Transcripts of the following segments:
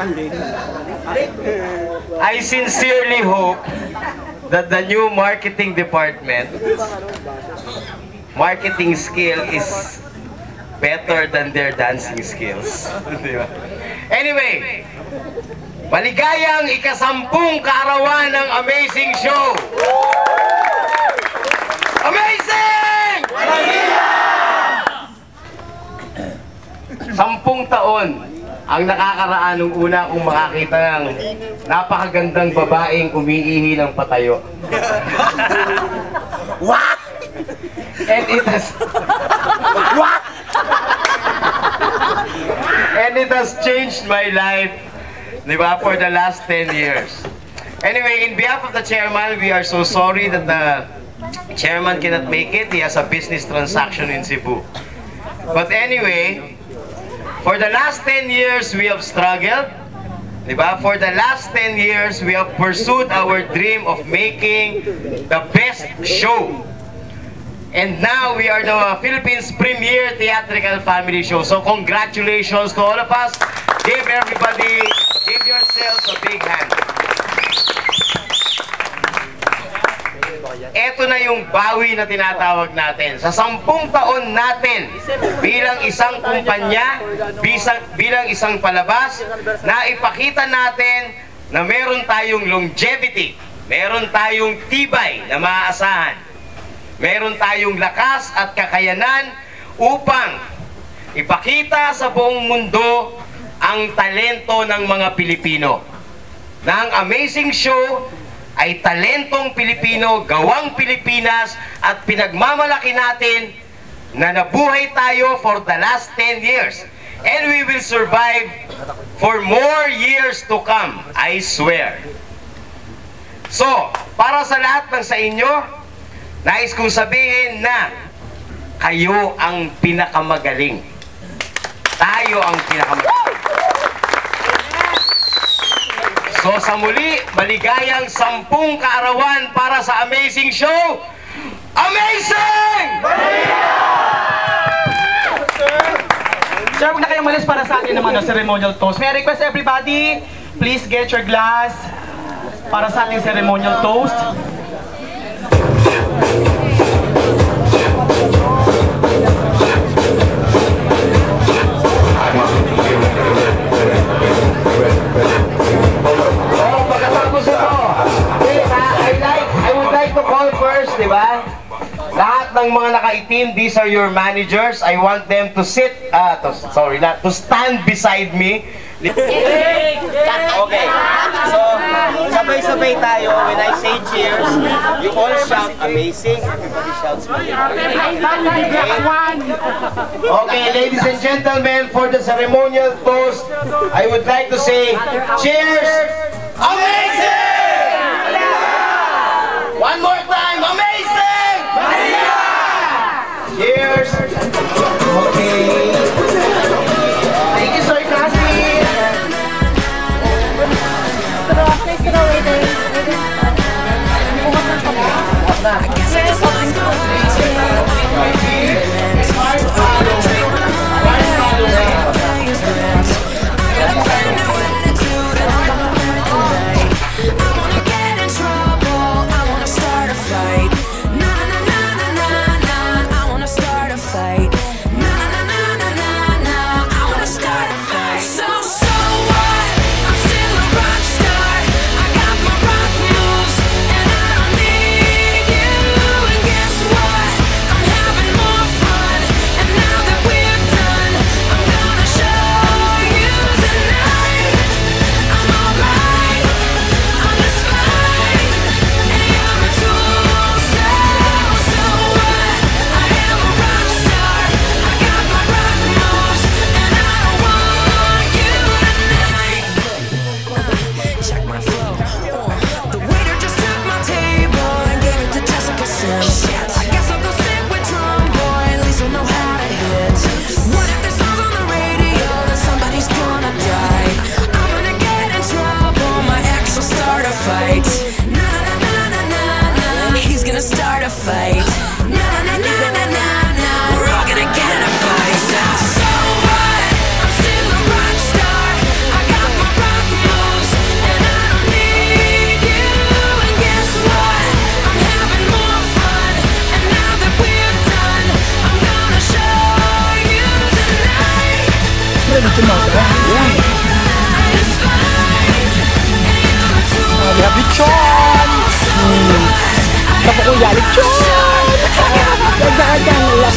I sincerely hope that the new marketing department, marketing skill is better than their dancing skills. Anyway, maligayang ika-10 kaarawan ng Amazing Show! Amazing! 10 taon ang nakakaraan nung una kong makakita ng napakagandang babaeng umiihi ng patayo. What? And it has... What? And it has changed my life, di ba, for the last 10 years. Anyway, in behalf of the chairman, we are so sorry that the chairman cannot make it. He has a business transaction in Cebu. But anyway, for the last 10 years, we have struggled. Diba? For the last 10 years, we have pursued our dream of making the best show. And now, we are the Philippines' premier theatrical family show. So, congratulations to all of us. Give everybody, give yourselves a big hand. Ito na yung bawi na tinatawag natin. Sa 10 taon natin bilang isang kumpanya, bilang isang palabas, na ipakita natin na meron tayong longevity, meron tayong tibay na maaasahan, meron tayong lakas at kakayanan upang ipakita sa buong mundo ang talento ng mga Pilipino. Na ang Amazing Show ay talentong Pilipino, gawang Pilipinas, at pinagmamalaki natin na nabuhay tayo for the last 10 years. And we will survive for more years to come, I swear. So, para sa lahat ng sa inyo, nais kong sabihin na kayo ang pinakamagaling. Tayo ang pinakamagaling. So sa muli, maligayang 10 kaarawan para sa Amazing Show. Amazing! Sir, huwag na kayong malis para sa atin naman ang ceremonial toast. May I request everybody, please get your glass para sa ating ceremonial toast. Diba? Lahat ng mga nakaitim, these are your managers. I want them to sit, to stand beside me. Okay. So, sabay-sabay tayo. When I say cheers, you all shout amazing. Everybody shouts Okay, ladies and gentlemen, for the ceremonial toast, I would like to say, cheers! Amazing! One more time, amazing! Cheers! Okay. Thank you, Sir Cassie. Kapukuya, lechon! Ganda-ganda lang.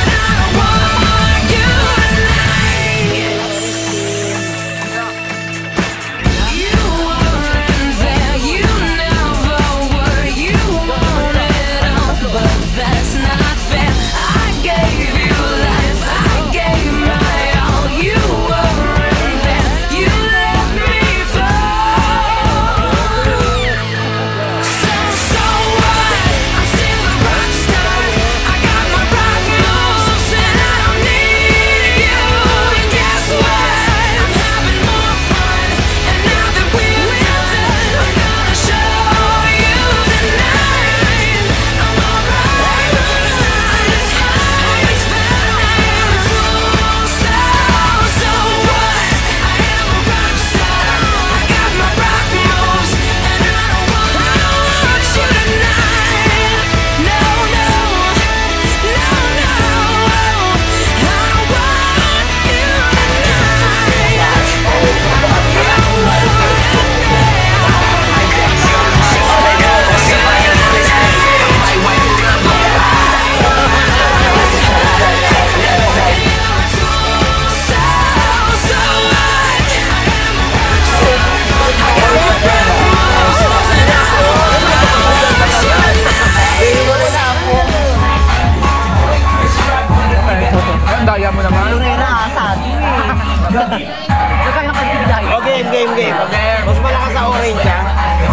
Game. Mas malakas sa orange, ha?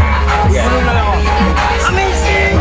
Sunod na lang ako. Amazing!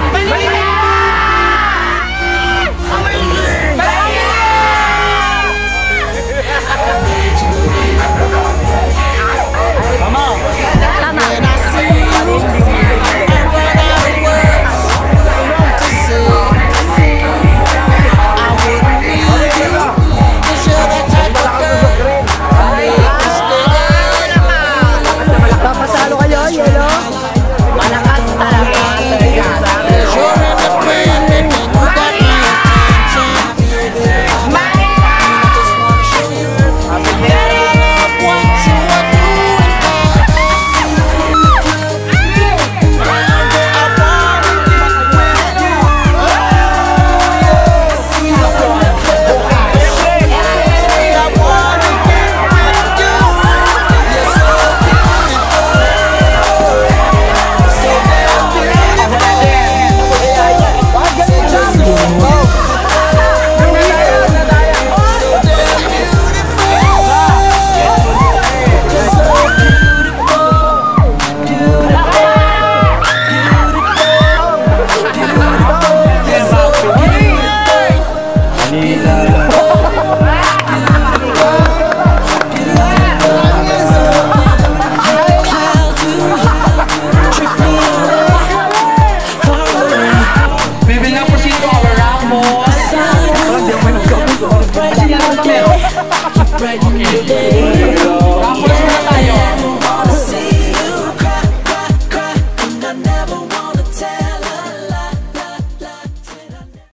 Okay.